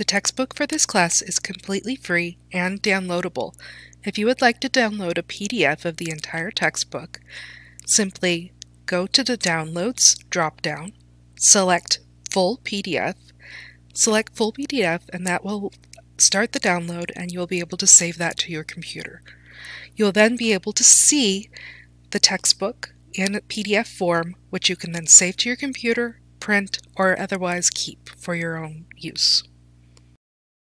The textbook for this class is completely free and downloadable. If you would like to download a PDF of the entire textbook, simply go to the Downloads drop-down, select Full PDF, and that will start the download, and you'll be able to save that to your computer. You'll then be able to see the textbook in PDF form, which you can then save to your computer, print, or otherwise keep for your own use.